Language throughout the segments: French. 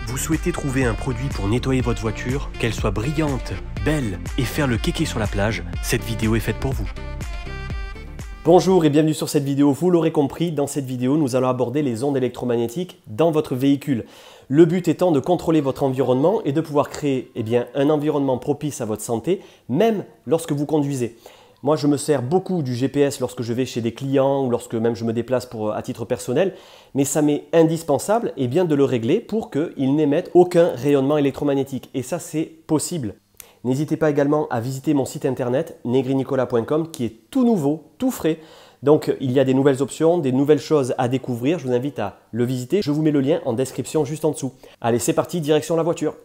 Vous souhaitez trouver un produit pour nettoyer votre voiture, qu'elle soit brillante, belle et faire le kéké sur la plage? Cette vidéo est faite pour vous. Bonjour et bienvenue sur cette vidéo. Vous l'aurez compris, dans cette vidéo, nous allons aborder les ondes électromagnétiques dans votre véhicule. Le but étant de contrôler votre environnement et de pouvoir créer un environnement propice à votre santé, même lorsque vous conduisez. Moi, je me sers beaucoup du GPS lorsque je vais chez des clients ou lorsque même je me déplace à titre personnel, mais ça m'est indispensable de le régler pour qu'il n'émette aucun rayonnement électromagnétique. Et ça, c'est possible. N'hésitez pas également à visiter mon site internet negrinicolas.com qui est tout nouveau, tout frais. Donc, il y a des nouvelles options, des nouvelles choses à découvrir. Je vous invite à le visiter. Je vous mets le lien en description juste en dessous. Allez, c'est parti, direction la voiture.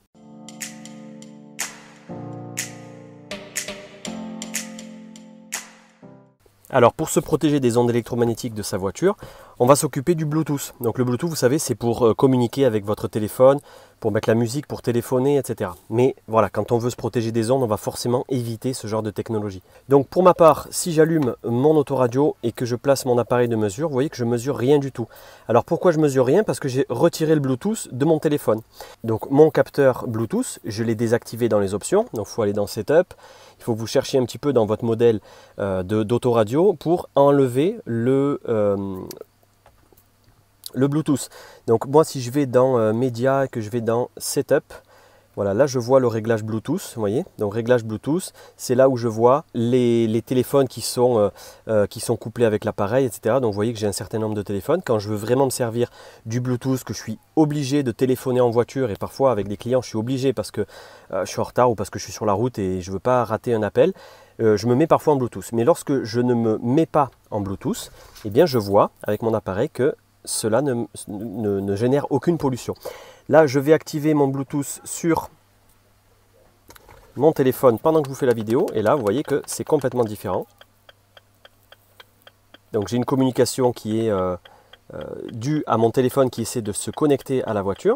Alors pour se protéger des ondes électromagnétiques de sa voiture, on va s'occuper du Bluetooth. Donc le Bluetooth, vous savez, c'est pour communiquer avec votre téléphone, pour mettre la musique, pour téléphoner, etc. Mais voilà, quand on veut se protéger des ondes, on va forcément éviter ce genre de technologie. Donc pour ma part, si j'allume mon autoradio et que je place mon appareil de mesure, vous voyez que je mesure rien du tout. Alors pourquoi je mesure rien? Parce que j'ai retiré le Bluetooth de mon téléphone. Donc mon capteur Bluetooth, je l'ai désactivé dans les options. Donc il faut aller dans Setup. Il faut que vous cherchiez un petit peu dans votre modèle d'autoradio pour enlever le Bluetooth. Donc moi, si je vais dans Média et que je vais dans Setup, voilà, là je vois le réglage Bluetooth, vous voyez. Donc réglage Bluetooth, c'est là où je vois les téléphones qui sont couplés avec l'appareil, etc. Donc vous voyez que j'ai un certain nombre de téléphones. Quand je veux vraiment me servir du Bluetooth, que je suis obligé de téléphoner en voiture, et parfois avec des clients je suis obligé parce que je suis en retard ou parce que je suis sur la route et je ne veux pas rater un appel, je me mets parfois en Bluetooth. Mais lorsque je ne me mets pas en Bluetooth, eh bien je vois avec mon appareil que cela ne génère aucune pollution. Là, je vais activer mon Bluetooth sur mon téléphone pendant que je vous fais la vidéo. Et là, vous voyez que c'est complètement différent. Donc, j'ai une communication qui est due à mon téléphone qui essaie de se connecter à la voiture.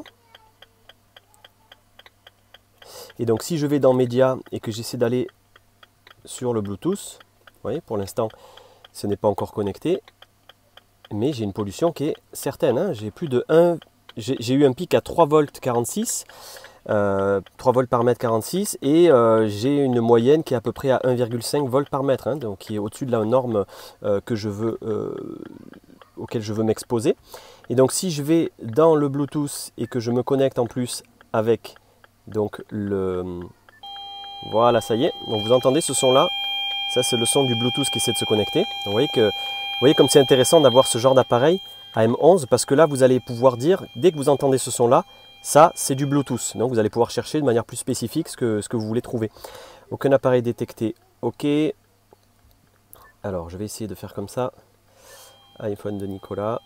Et donc, si je vais dans Médias et que j'essaie d'aller sur le Bluetooth, vous voyez, pour l'instant, ce n'est pas encore connecté. Mais j'ai une pollution qui est certaine. Hein. J'ai plus de 1... J'ai eu un pic à 3 volts 46, 3 volts par mètre 46, et j'ai une moyenne qui est à peu près à 1,5 volts par mètre, hein, donc qui est au-dessus de la norme auquel je veux m'exposer. Et donc si je vais dans le Bluetooth et que je me connecte en plus avec donc voilà, ça y est, donc vous entendez ce son là, ça c'est le son du Bluetooth qui essaie de se connecter. Donc, vous voyez comme c'est intéressant d'avoir ce genre d'appareil AM11 parce que là vous allez pouvoir dire, dès que vous entendez ce son là, ça c'est du Bluetooth. Donc vous allez pouvoir chercher de manière plus spécifique ce que vous voulez trouver. Aucun appareil détecté, ok. Alors je vais essayer de faire comme ça. iPhone de Nicolas.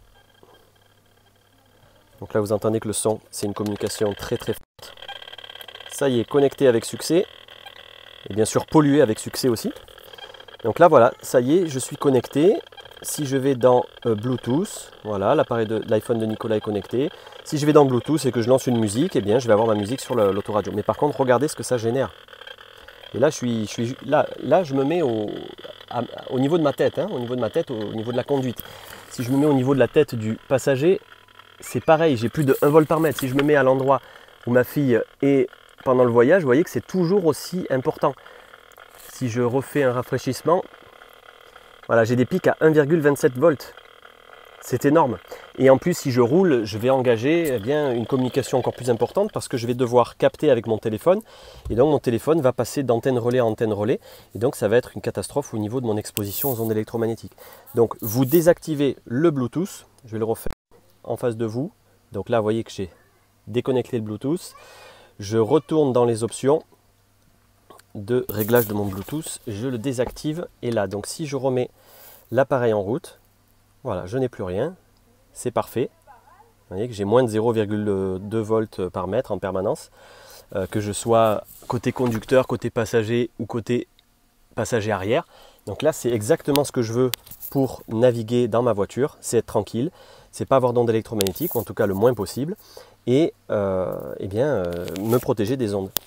Donc là vous entendez que le son, c'est une communication très très forte. Ça y est, connecté avec succès. Et bien sûr pollué avec succès aussi. Donc là voilà, ça y est, je suis connecté. Si je vais dans Bluetooth, voilà, l'appareil de l'iPhone de Nicolas est connecté. Si je vais dans Bluetooth et que je lance une musique, eh bien, je vais avoir ma musique sur l'autoradio. Mais par contre, regardez ce que ça génère. Et là, je me mets au niveau de ma tête, hein, au niveau de la conduite. Si je me mets au niveau de la tête du passager, c'est pareil, j'ai plus de 1 volt par mètre. Si je me mets à l'endroit où ma fille est pendant le voyage, vous voyez que c'est toujours aussi important. Si je refais un rafraîchissement, voilà, j'ai des pics à 1,27 volts. C'est énorme. Et en plus, si je roule, je vais engager une communication encore plus importante parce que je vais devoir capter avec mon téléphone. Et donc, mon téléphone va passer d'antenne relais à antenne relais. Et donc, ça va être une catastrophe au niveau de mon exposition aux ondes électromagnétiques. Donc, vous désactivez le Bluetooth. Je vais le refaire en face de vous. Donc là, vous voyez que j'ai déconnecté le Bluetooth. Je retourne dans les options de réglage de mon Bluetooth, je le désactive et là, donc si je remets l'appareil en route, voilà, je n'ai plus rien, c'est parfait. Vous voyez que j'ai moins de 0,2 volts par mètre en permanence, que je sois côté conducteur, côté passager ou côté passager arrière. Donc là, c'est exactement ce que je veux pour naviguer dans ma voiture, c'est être tranquille, c'est pas avoir d'ondes électromagnétiques, ou en tout cas le moins possible, et me protéger des ondes.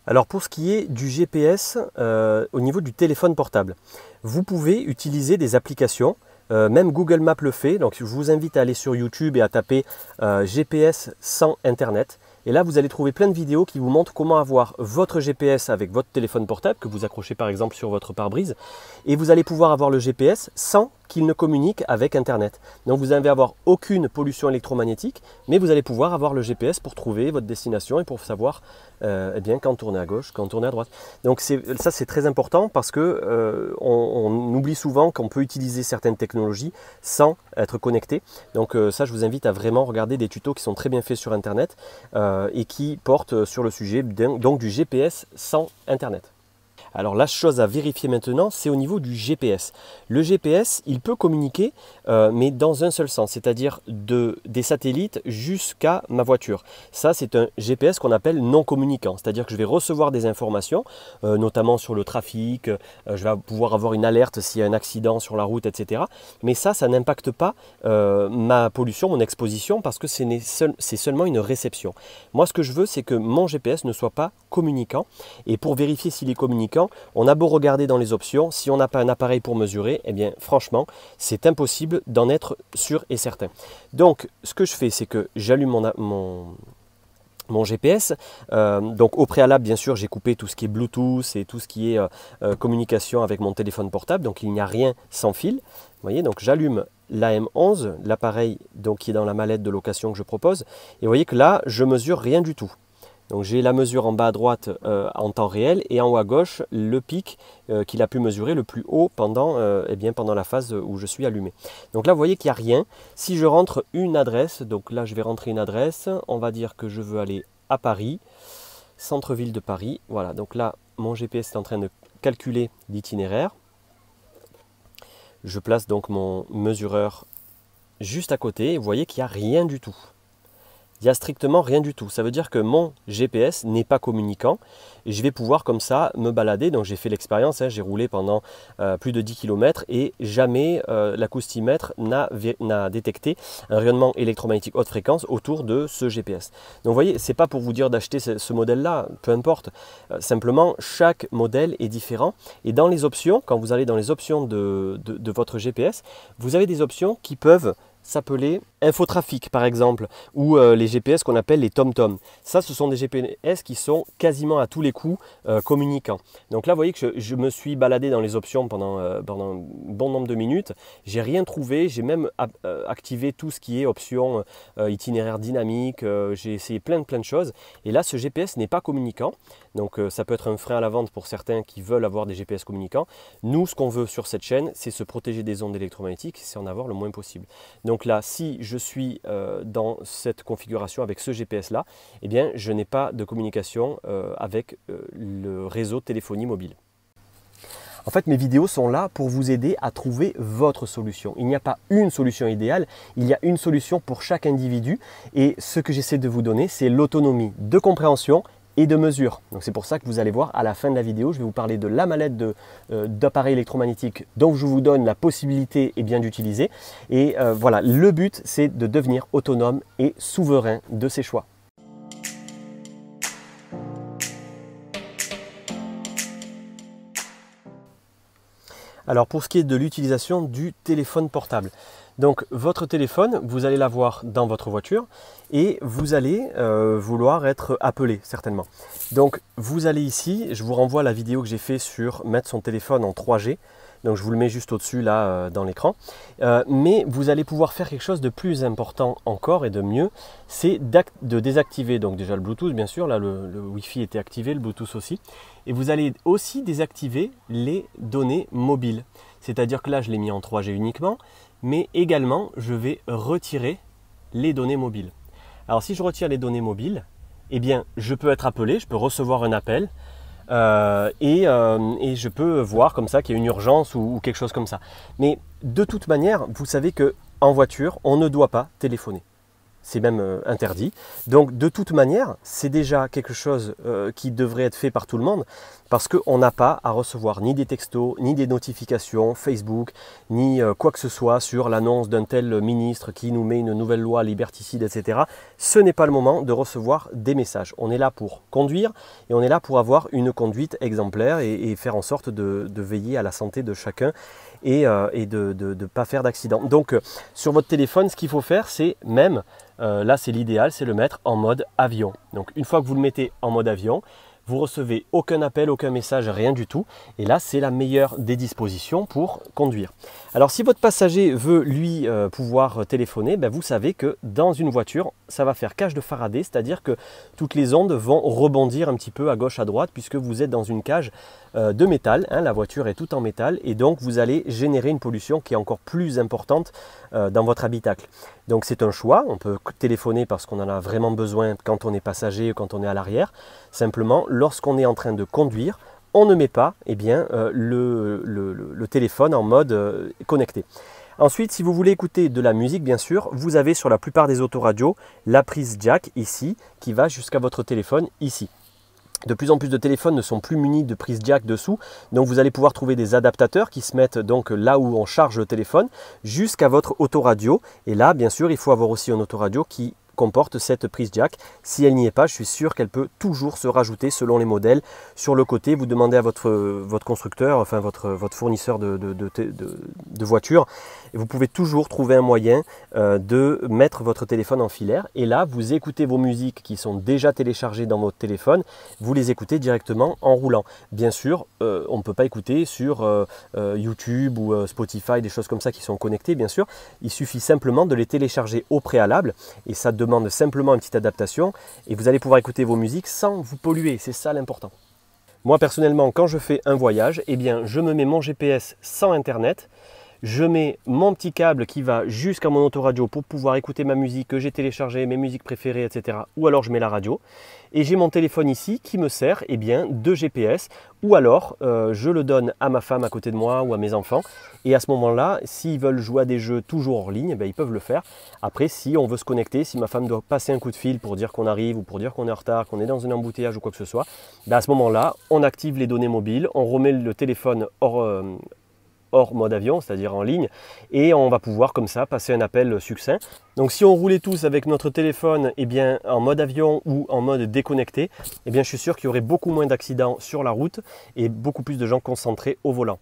Alors pour ce qui est du GPS au niveau du téléphone portable, vous pouvez utiliser des applications, même Google Maps le fait, donc je vous invite à aller sur YouTube et à taper GPS sans Internet. Et là, vous allez trouver plein de vidéos qui vous montrent comment avoir votre GPS avec votre téléphone portable, que vous accrochez par exemple sur votre pare-brise. Et vous allez pouvoir avoir le GPS sans qu'il ne communique avec Internet. Donc vous n'allez avoir aucune pollution électromagnétique, mais vous allez pouvoir avoir le GPS pour trouver votre destination et pour savoir eh bien, quand tourner à gauche, quand tourner à droite. Donc ça c'est très important parce que on oublie souvent qu'on peut utiliser certaines technologies sans être connecté. Donc ça je vous invite à vraiment regarder des tutos qui sont très bien faits sur Internet et qui portent sur le sujet donc du GPS sans Internet. Alors la chose à vérifier maintenant, c'est au niveau du GPS. Le GPS, il peut communiquer, mais dans un seul sens, c'est-à-dire des satellites jusqu'à ma voiture. Ça, c'est un GPS qu'on appelle non communicant, c'est-à-dire que je vais recevoir des informations, notamment sur le trafic, je vais pouvoir avoir une alerte s'il y a un accident sur la route, etc. Mais ça n'impacte pas ma pollution, mon exposition, parce que c'est seulement une réception. Moi, ce que je veux, c'est que mon GPS ne soit pas communicant. Et pour vérifier s'il est communicant, on a beau regarder dans les options, si on n'a pas un appareil pour mesurer, eh bien franchement, c'est impossible d'en être sûr et certain. Donc, ce que je fais, c'est que j'allume mon GPS. Donc au préalable, bien sûr, j'ai coupé tout ce qui est Bluetooth et tout ce qui est communication avec mon téléphone portable. Donc il n'y a rien sans fil. Vous voyez, donc j'allume l'AM11, l'appareil qui est dans la mallette de location que je propose. Et vous voyez que là, je mesure rien du tout. Donc j'ai la mesure en bas à droite en temps réel et en haut à gauche le pic qu'il a pu mesurer le plus haut pendant la phase où je suis allumé. Donc là vous voyez qu'il n'y a rien. Si je rentre une adresse, donc là je vais rentrer une adresse, on va dire que je veux aller à Paris, centre-ville de Paris. Voilà, donc là mon GPS est en train de calculer l'itinéraire. Je place donc mon mesureur juste à côté et vous voyez qu'il n'y a rien du tout. Il n'y a strictement rien du tout. Ça veut dire que mon GPS n'est pas communicant et je vais pouvoir comme ça me balader. Donc j'ai fait l'expérience, j'ai roulé pendant plus de 10 km et jamais l'acoustimètre n'a détecté un rayonnement électromagnétique haute fréquence autour de ce GPS. Donc vous voyez, ce n'est pas pour vous dire d'acheter ce modèle-là, peu importe. Simplement, chaque modèle est différent. Et dans les options, quand vous allez dans les options de votre GPS, vous avez des options qui peuvent s'appeler infotrafic par exemple, ou les GPS qu'on appelle les TomTom. Ça, ce sont des GPS qui sont quasiment à tous les coups communicants. Donc là, vous voyez que je me suis baladé dans les options pendant un bon nombre de minutes. J'ai rien trouvé, j'ai même activé tout ce qui est option itinéraire dynamique, j'ai essayé plein de choses. Et là, ce GPS n'est pas communicant. Donc ça peut être un frein à la vente pour certains qui veulent avoir des GPS communicants. Nous, ce qu'on veut sur cette chaîne, c'est se protéger des ondes électromagnétiques, c'est en avoir le moins possible. Donc là, si je suis dans cette configuration avec ce GPS là, eh bien je n'ai pas de communication avec le réseau de téléphonie mobile. En fait, mes vidéos sont là pour vous aider à trouver votre solution. Il n'y a pas une solution idéale, il y a une solution pour chaque individu et ce que j'essaie de vous donner, c'est l'autonomie de compréhension et de mesure. Donc c'est pour ça que vous allez voir à la fin de la vidéo, je vais vous parler de la mallette d'appareil électromagnétique dont je vous donne la possibilité d'utiliser. Et voilà, le but c'est de devenir autonome et souverain de ses choix. Alors pour ce qui est de l'utilisation du téléphone portable, donc votre téléphone, vous allez l'avoir dans votre voiture et vous allez vouloir être appelé certainement. Donc vous allez ici, je vous renvoie à la vidéo que j'ai fait sur mettre son téléphone en 3G. Donc je vous le mets juste au-dessus là dans l'écran. Mais vous allez pouvoir faire quelque chose de plus important encore et de mieux, c'est de désactiver donc déjà le Bluetooth bien sûr, là le Wi-Fi était activé, le Bluetooth aussi. Et vous allez aussi désactiver les données mobiles. C'est-à-dire que là je l'ai mis en 3G uniquement, mais également je vais retirer les données mobiles. Alors si je retire les données mobiles, eh bien je peux être appelé, je peux recevoir un appel. Et je peux voir comme ça qu'il y a une urgence ou quelque chose comme ça. Mais de toute manière, vous savez qu'en voiture, on ne doit pas téléphoner. c'est même interdit. Donc de toute manière, c'est déjà quelque chose qui devrait être fait par tout le monde, parce qu'on n'a pas à recevoir ni des textos, ni des notifications Facebook, ni quoi que ce soit sur l'annonce d'un tel ministre qui nous met une nouvelle loi liberticide, etc. Ce n'est pas le moment de recevoir des messages. On est là pour conduire et on est là pour avoir une conduite exemplaire et faire en sorte de veiller à la santé de chacun et de ne pas faire d'accident. Donc sur votre téléphone, ce qu'il faut faire, c'est même, là c'est l'idéal, c'est le mettre en mode avion. Donc une fois que vous le mettez en mode avion, vous recevez aucun appel, aucun message, rien du tout. Et là, c'est la meilleure des dispositions pour conduire. Alors, si votre passager veut, lui, pouvoir téléphoner, ben, vous savez que dans une voiture, ça va faire cage de Faraday, c'est-à-dire que toutes les ondes vont rebondir un petit peu à gauche, à droite, puisque vous êtes dans une cage de métal. Hein, la voiture est toute en métal et donc vous allez générer une pollution qui est encore plus importante dans votre habitacle. Donc c'est un choix, on peut téléphoner parce qu'on en a vraiment besoin quand on est passager ou quand on est à l'arrière. Simplement, lorsqu'on est en train de conduire, on ne met pas le téléphone en mode connecté. Ensuite, si vous voulez écouter de la musique, bien sûr, vous avez sur la plupart des autoradios la prise jack ici qui va jusqu'à votre téléphone ici. De plus en plus de téléphones ne sont plus munis de prise jack dessous, donc vous allez pouvoir trouver des adaptateurs qui se mettent donc là où on charge le téléphone jusqu'à votre autoradio. Et là, bien sûr, il faut avoir aussi un autoradio qui comporte cette prise jack. Si elle n'y est pas, je suis sûr qu'elle peut toujours se rajouter selon les modèles. Sur le côté, vous demandez à votre constructeur, enfin votre fournisseur de voiture, et vous pouvez toujours trouver un moyen de mettre votre téléphone en filaire. Et là, vous écoutez vos musiques qui sont déjà téléchargées dans votre téléphone, vous les écoutez directement en roulant. Bien sûr, on ne peut pas écouter sur YouTube ou Spotify, des choses comme ça qui sont connectées, bien sûr. Il suffit simplement de les télécharger au préalable et ça demande simplement une petite adaptation et vous allez pouvoir écouter vos musiques sans vous polluer, c'est ça l'important. Moi personnellement, quand je fais un voyage, eh bien, je me mets mon GPS sans internet, je mets mon petit câble qui va jusqu'à mon autoradio pour pouvoir écouter ma musique que j'ai téléchargée, mes musiques préférées, etc. Ou alors je mets la radio. Et j'ai mon téléphone ici qui me sert de GPS. Ou alors je le donne à ma femme à côté de moi ou à mes enfants. Et à ce moment-là, s'ils veulent jouer à des jeux toujours hors ligne, ils peuvent le faire. Après, si on veut se connecter, si ma femme doit passer un coup de fil pour dire qu'on arrive ou pour dire qu'on est en retard, qu'on est dans un embouteillage ou quoi que ce soit, à ce moment-là, on active les données mobiles, on remet le téléphone hors mode avion, c'est-à-dire en ligne, et on va pouvoir comme ça passer un appel succinct. Donc si on roulait tous avec notre téléphone en mode avion ou en mode déconnecté, je suis sûr qu'il y aurait beaucoup moins d'accidents sur la route et beaucoup plus de gens concentrés au volant.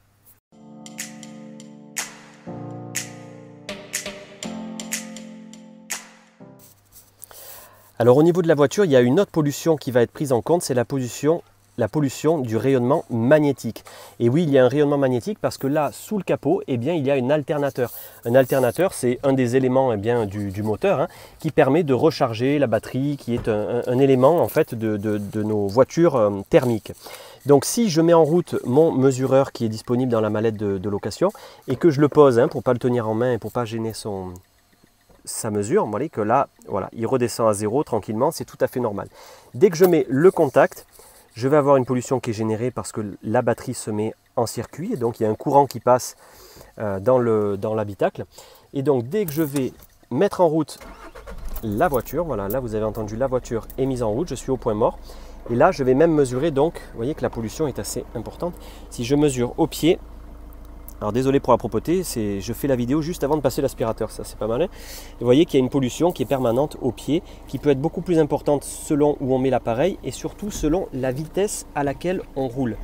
Alors au niveau de la voiture, il y a une autre pollution qui va être prise en compte, c'est la pollution du rayonnement magnétique. Et oui, il y a un rayonnement magnétique parce que là, sous le capot, il y a un alternateur. Un alternateur, c'est un des éléments du moteur qui permet de recharger la batterie, qui est un élément en fait de nos voitures thermiques. Donc si je mets en route mon mesureur qui est disponible dans la mallette de location et que je le pose pour ne pas le tenir en main et pour ne pas gêner sa mesure, vous voyez que là, voilà, il redescend à 0 tranquillement, c'est tout à fait normal. Dès que je mets le contact, je vais avoir une pollution qui est générée parce que la batterie se met en circuit et donc il y a un courant qui passe dans l'habitacle. Et donc dès que je vais mettre en route la voiture, voilà, là vous avez entendu, la voiture est mise en route, je suis au point mort. Et là je vais même mesurer, donc vous voyez que la pollution est assez importante. Si je mesure au pied, alors désolé pour la propreté, je fais la vidéo juste avant de passer l'aspirateur, ça c'est pas mal. Et vous voyez qu'il y a une pollution qui est permanente au pied, qui peut être beaucoup plus importante selon où on met l'appareil et surtout selon la vitesse à laquelle on roule.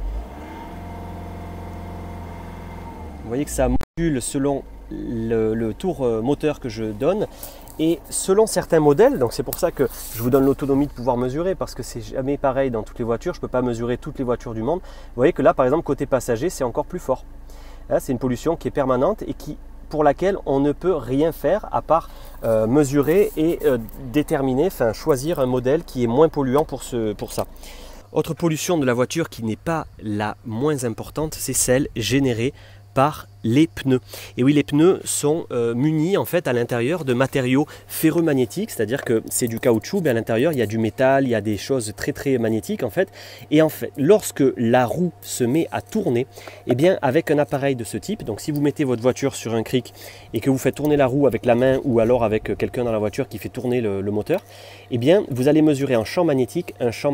Vous voyez que ça module selon le tour moteur que je donne et selon certains modèles, donc c'est pour ça que je vous donne l'autonomie de pouvoir mesurer parce que c'est jamais pareil dans toutes les voitures, je ne peux pas mesurer toutes les voitures du monde. Vous voyez que là par exemple côté passager c'est encore plus fort. C'est une pollution qui est permanente et pour laquelle on ne peut rien faire à part mesurer et déterminer, choisir un modèle qui est moins polluant pour ça. Autre pollution de la voiture qui n'est pas la moins importante, c'est celle générée par les pneus. Et oui, les pneus sont munis en fait à l'intérieur de matériaux ferromagnétiques, c'est-à-dire que c'est du caoutchouc, mais à l'intérieur il y a du métal, il y a des choses très très magnétiques en fait. Et en fait, lorsque la roue se met à tourner, eh bien avec un appareil de ce type, donc si vous mettez votre voiture sur un cric et que vous faites tourner la roue avec la main ou alors avec quelqu'un dans la voiture qui fait tourner le moteur, eh bien vous allez mesurer un champ magnétique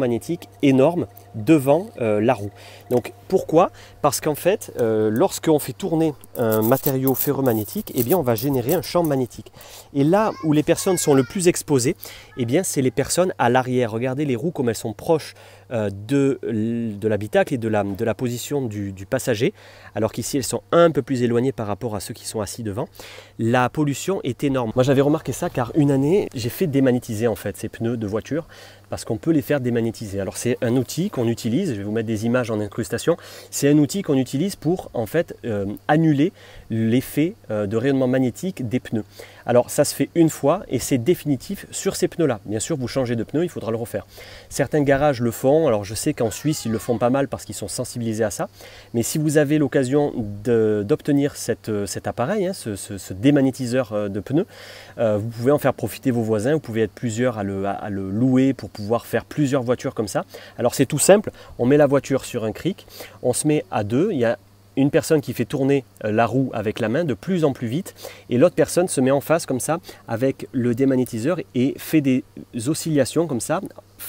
énorme devant la roue. Donc pourquoi? Parce qu'en fait, lorsqu'on fait tourner un matériau ferromagnétique, eh bien on va générer un champ magnétique. Et là où les personnes sont le plus exposées, eh bien c'est les personnes à l'arrière. Regardez les roues comme elles sont proches de l'habitacle et de la position du passager, alors qu'ici elles sont un peu plus éloignées par rapport à ceux qui sont assis devant. La pollution est énorme. Moi j'avais remarqué ça car une année j'ai fait démagnétiser en fait ces pneus de voiture, parce qu'on peut les faire démagnétiser. Alors c'est un outil qu'on utilise, je vais vous mettre des images en incrustation, c'est un outil qu'on utilise pour en fait annuler l'effet de rayonnement magnétique des pneus. Alors ça se fait une fois et c'est définitif sur ces pneus là. Bien sûr vous changez de pneu, il faudra le refaire. Certains garages le font, alors je sais qu'en Suisse ils le font pas mal parce qu'ils sont sensibilisés à ça, mais si vous avez l'occasion d'obtenir cet appareil, hein, ce démagnétiseur de pneus, vous pouvez en faire profiter vos voisins, vous pouvez être plusieurs à le louer pour pouvoir faire plusieurs voitures comme ça. Alors c'est tout simple, on met la voiture sur un cric, on se met à deux, il y a une personne qui fait tourner la roue avec la main de plus en plus vite et l'autre personne se met en face comme ça avec le démagnétiseur et fait des oscillations comme ça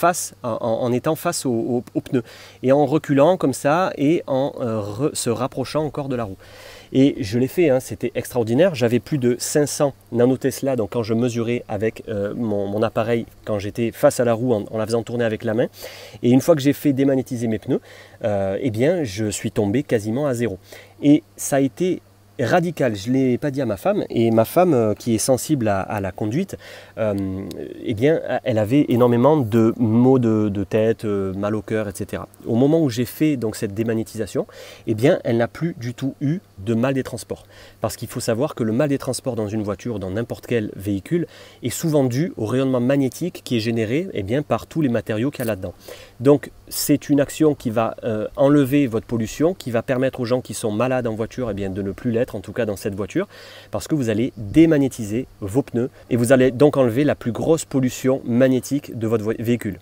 en étant face au pneu et en reculant comme ça et en se rapprochant encore de la roue. Et je l'ai fait, hein, c'était extraordinaire. J'avais plus de 500 nanotesla, donc quand je mesurais avec mon appareil, quand j'étais face à la roue en la faisant tourner avec la main. Et une fois que j'ai fait démagnétiser mes pneus, eh bien, je suis tombé quasiment à zéro. Et ça a été radical, je ne l'ai pas dit à ma femme, et ma femme qui est sensible à la conduite, eh bien, elle avait énormément de maux de tête, mal au cœur, etc. Au moment où j'ai fait donc cette démagnétisation, eh bien, elle n'a plus du tout eu de mal des transports. Parce qu'il faut savoir que le mal des transports dans une voiture, dans n'importe quel véhicule, est souvent dû au rayonnement magnétique qui est généré eh bien, par tous les matériaux qu'il y a là-dedans. Donc, c'est une action qui va enlever votre pollution, qui va permettre aux gens qui sont malades en voiture eh bien, de ne plus l'être, en tout cas dans cette voiture, parce que vous allez démagnétiser vos pneus et vous allez donc enlever la plus grosse pollution magnétique de votre véhicule.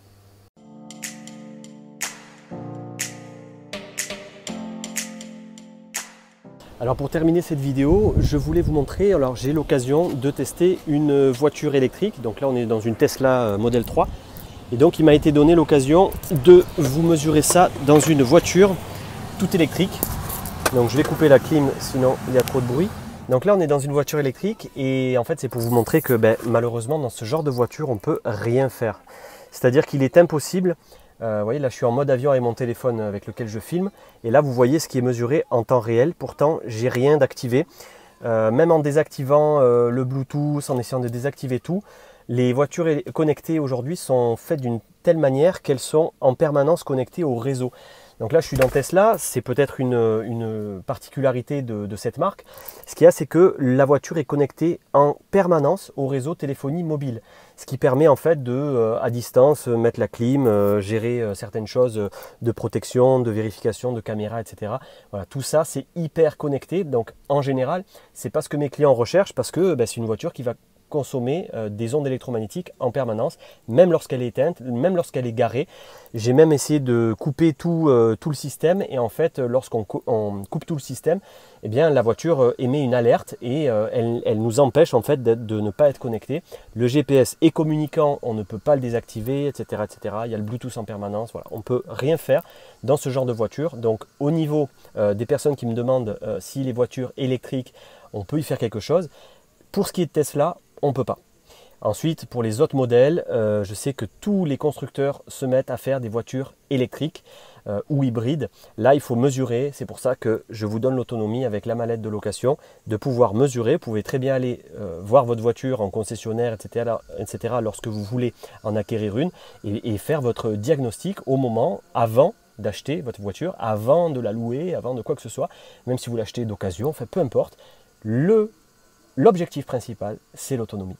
Alors pour terminer cette vidéo, je voulais vous montrer, alors j'ai l'occasion de tester une voiture électrique, donc là on est dans une Tesla Model 3, et donc il m'a été donné l'occasion de vous mesurer ça dans une voiture toute électrique. Donc je vais couper la clim, sinon il y a trop de bruit. Donc là on est dans une voiture électrique et en fait c'est pour vous montrer que malheureusement dans ce genre de voiture on ne peut rien faire. C'est-à-dire qu'il est impossible, vous voyez là je suis en mode avion avec mon téléphone avec lequel je filme et là vous voyez ce qui est mesuré en temps réel, pourtant j'ai rien d'activé. Même en désactivant le Bluetooth, en essayant de désactiver tout, les voitures connectées aujourd'hui sont faites d'une telle manière qu'elles sont en permanence connectées au réseau. Donc là je suis dans Tesla, c'est peut-être une particularité de cette marque. Ce qu'il y a, c'est que la voiture est connectée en permanence au réseau téléphonie mobile. Ce qui permet en fait de, à distance, mettre la clim, gérer certaines choses de protection, de vérification, de caméra, etc. Voilà, tout ça c'est hyper connecté. Donc en général, c'est pas ce que mes clients recherchent parce que c'est une voiture qui va consommer des ondes électromagnétiques en permanence, même lorsqu'elle est éteinte, même lorsqu'elle est garée. J'ai même essayé de couper tout le système et en fait lorsqu'on coupe tout le système, eh bien la voiture émet une alerte et elle nous empêche en fait de ne pas être connecté. Le GPS est communicant, on ne peut pas le désactiver, etc., etc. Il y a le Bluetooth en permanence, voilà. On ne peut rien faire dans ce genre de voiture. Donc au niveau des personnes qui me demandent si les voitures électriques, on peut y faire quelque chose. Pour ce qui est de Tesla, on ne peut pas. Ensuite, pour les autres modèles, je sais que tous les constructeurs se mettent à faire des voitures électriques ou hybrides. Là, il faut mesurer. C'est pour ça que je vous donne l'autonomie avec la mallette de location, de pouvoir mesurer. Vous pouvez très bien aller voir votre voiture en concessionnaire, etc. lorsque vous voulez en acquérir une et faire votre diagnostic au moment, avant d'acheter votre voiture, avant de la louer, avant de quoi que ce soit, même si vous l'achetez d'occasion, enfin, peu importe. L'objectif principal, c'est l'autonomie.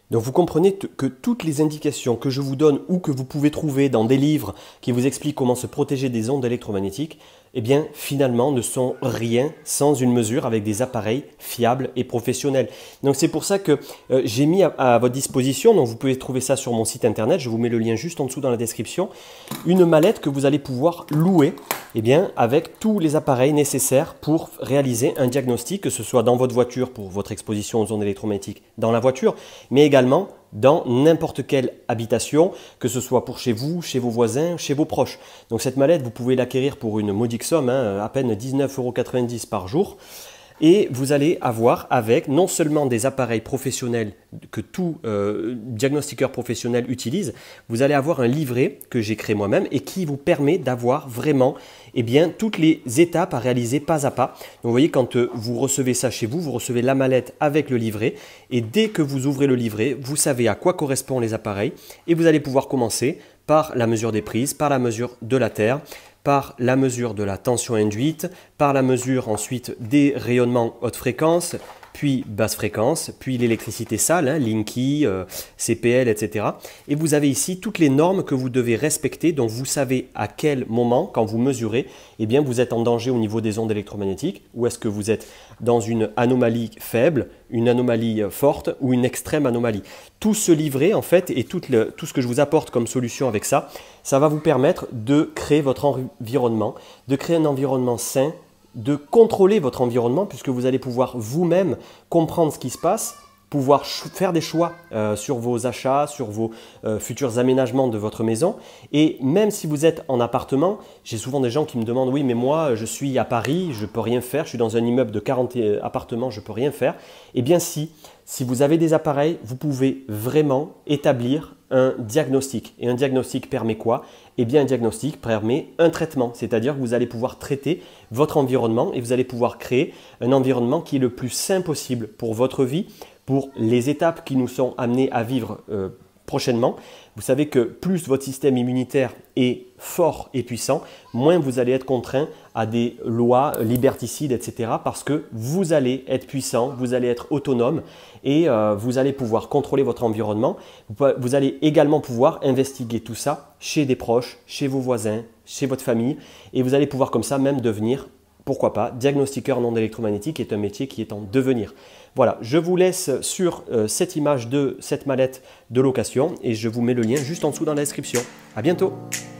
Donc vous comprenez que toutes les indications que je vous donne ou que vous pouvez trouver dans des livres qui vous expliquent comment se protéger des ondes électromagnétiques, eh bien finalement ne sont rien sans une mesure avec des appareils fiables et professionnels. Donc c'est pour ça que j'ai mis à votre disposition, donc vous pouvez trouver ça sur mon site internet, je vous mets le lien juste en dessous dans la description, une mallette que vous allez pouvoir louer eh bien, avec tous les appareils nécessaires pour réaliser un diagnostic, que ce soit dans votre voiture pour votre exposition aux ondes électromagnétiques dans la voiture, mais également dans n'importe quelle habitation, que ce soit pour chez vous, chez vos voisins, chez vos proches. Donc cette mallette, vous pouvez l'acquérir pour une modique somme, à peine 19,90 € par jour. Et vous allez avoir avec non seulement des appareils professionnels que tout diagnostiqueur professionnel utilise, vous allez avoir un livret que j'ai créé moi-même et qui vous permet d'avoir vraiment toutes les étapes à réaliser pas à pas. Donc vous voyez, quand vous recevez ça chez vous, vous recevez la mallette avec le livret et dès que vous ouvrez le livret, vous savez à quoi correspondent les appareils et vous allez pouvoir commencer par la mesure des prises, par la mesure de la terre, par la mesure de la tension induite, par la mesure ensuite des rayonnements haute fréquence, puis basse fréquence, puis l'électricité sale, Linky, CPL, etc. Et vous avez ici toutes les normes que vous devez respecter, donc vous savez à quel moment, quand vous mesurez, eh bien vous êtes en danger au niveau des ondes électromagnétiques, ou est-ce que vous êtes dans une anomalie faible, une anomalie forte ou une extrême anomalie. Tout ce livret en fait et tout ce que je vous apporte comme solution avec ça, ça va vous permettre de créer votre environnement, de créer un environnement sain, de contrôler votre environnement puisque vous allez pouvoir vous-même comprendre ce qui se passe, pouvoir faire des choix sur vos achats, sur vos futurs aménagements de votre maison. Et même si vous êtes en appartement, j'ai souvent des gens qui me demandent « Oui, mais moi, je suis à Paris, je ne peux rien faire, je suis dans un immeuble de 40 appartements, je ne peux rien faire. » Eh bien si vous avez des appareils, vous pouvez vraiment établir un diagnostic. Et un diagnostic permet quoi? Eh bien un diagnostic permet un traitement, c'est-à-dire que vous allez pouvoir traiter votre environnement et vous allez pouvoir créer un environnement qui est le plus sain possible pour votre vie, pour les étapes qui nous sont amenées à vivre prochainement. Vous savez que plus votre système immunitaire est fort et puissant, moins vous allez être contraint à des lois liberticides, etc. Parce que vous allez être puissant, vous allez être autonome et vous allez pouvoir contrôler votre environnement. Vous allez également pouvoir investiguer tout ça chez des proches, chez vos voisins, chez votre famille et vous allez pouvoir comme ça même devenir, pourquoi pas, diagnostiqueur en ondes électromagnétiques est un métier qui est en devenir. Voilà, je vous laisse sur cette image de cette mallette de location et je vous mets le lien juste en dessous dans la description. À bientôt!